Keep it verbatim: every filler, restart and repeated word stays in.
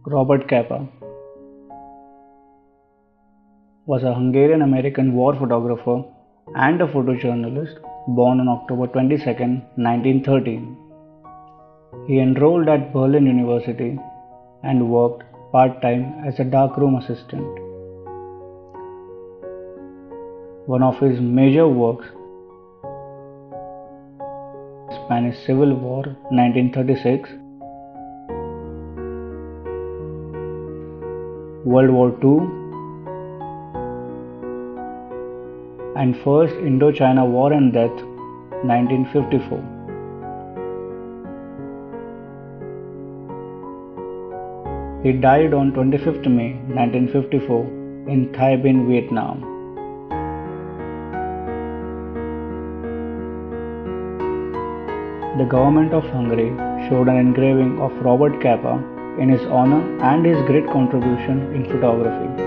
Robert Capa was a Hungarian-American war photographer and a photojournalist born on October twenty-second, nineteen thirteen. He enrolled at Berlin University and worked part-time as a darkroom assistant. One of his major works, Spanish Civil War nineteen thirty-six, World War Two, and First Indochina War and Death nineteen fifty-four. He died on twenty-fifth May nineteen fifty-four in Thai Binh, Vietnam. The government of Hungary showed an engraving of Robert Capa in his honor and his great contribution in photography.